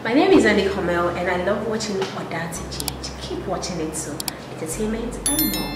My name is Yvonne Okoro and I love watching Odati. Keep watching it too. Entertainment and more.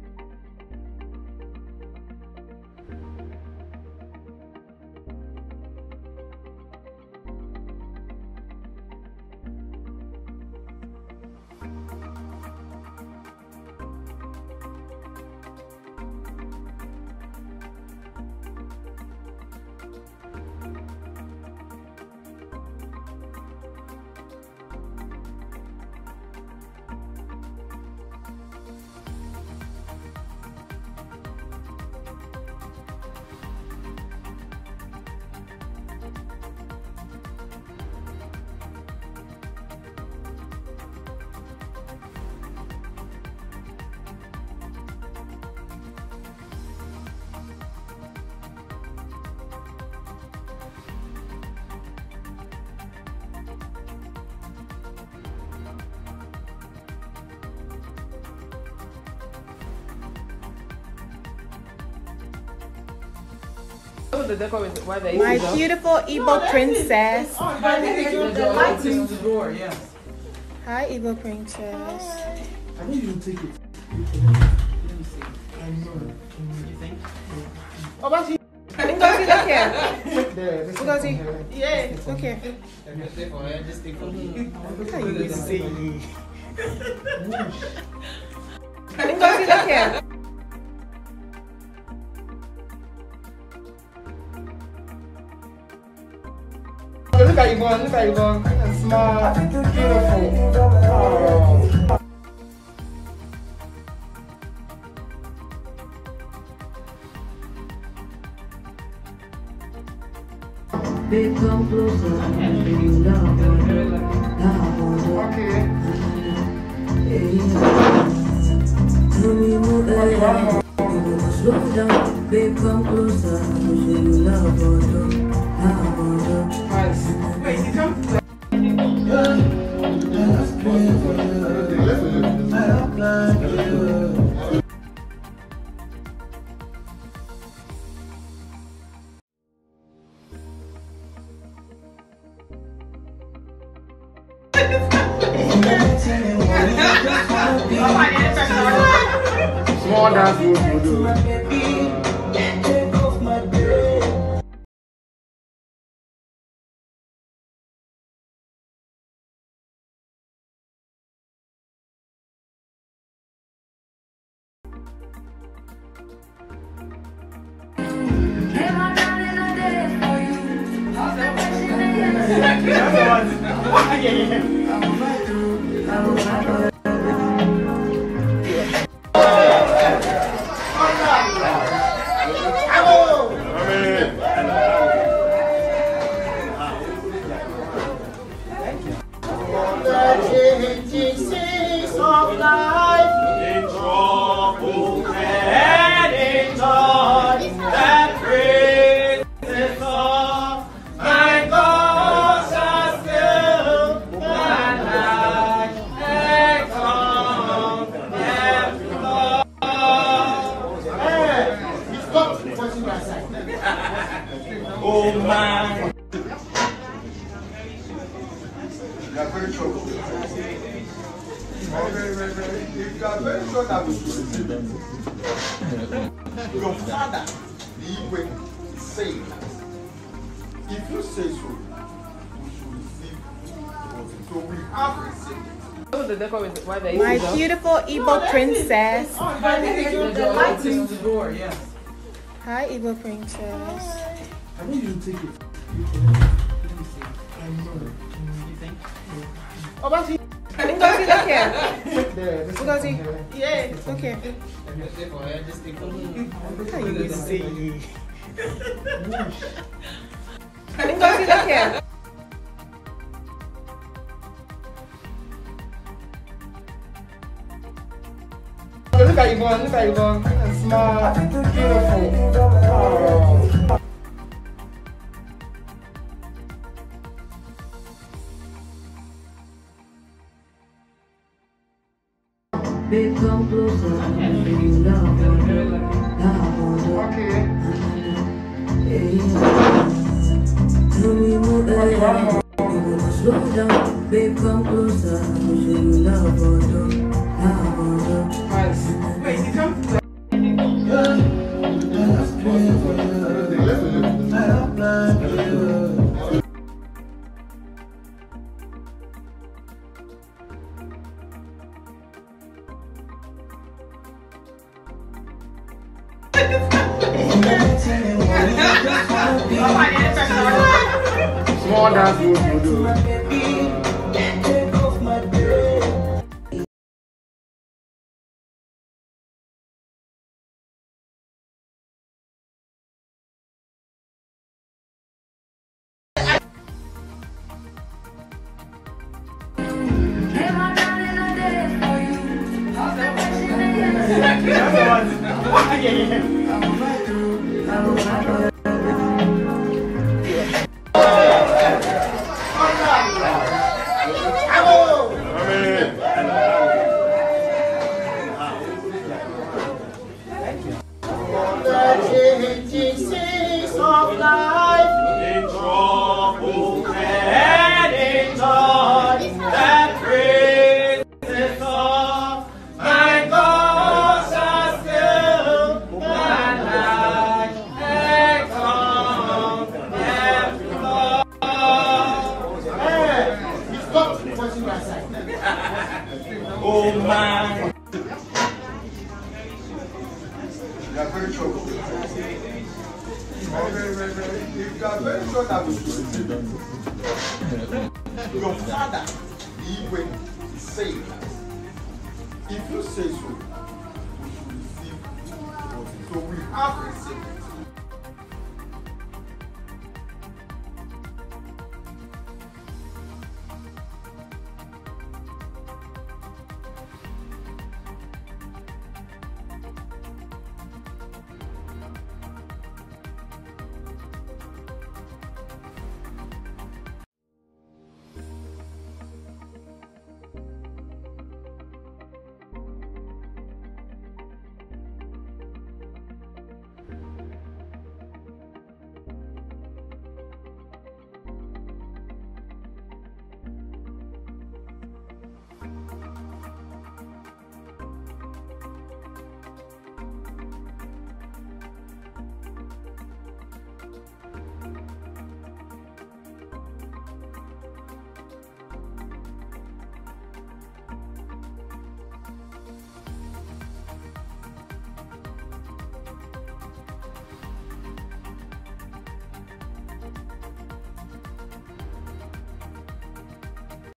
My beautiful Igbo princess. Hi, Igbo princess. I need you to take it. Let me see. I know. You think? Oh, but she. Ngozi, look here. There. Ngozi. Yeah. Look here. Just take for me. Look how you say. Ngozi, look here. Look at Yvonne, look at Yvonne. Smart, beautiful. Oh. Babe, come closer. You love Okay. slow down. Babe, come closer. You love Nice. Wait, you come? Small dance move do. Oh man! You are very sure. You are very sure that we should receive them. Your father, the Igwe, is saying that if you say so, we should receive it. So we have received it. My beautiful Igbo princess. The light is the door, yes. Hi, Igbo princess. I need you to take it. Let me see. I know. You think? Oh, but she. Ngozi, look here. There. Ngozi. Yeah. Look here. Just take for me. Look how you say. Ngozi, look here. Look at Yvonne, look at Yvonne. Smart, beautiful. Oh. Babe, come closer. You love Okay. Slow down, babe, come closer. I wish you love or Wait, you come to Small dance move, do. Oh man! You are very sure. You are very sure that we should your father, Yvonne, is saying that if you say so, we should receive what. So we have received it.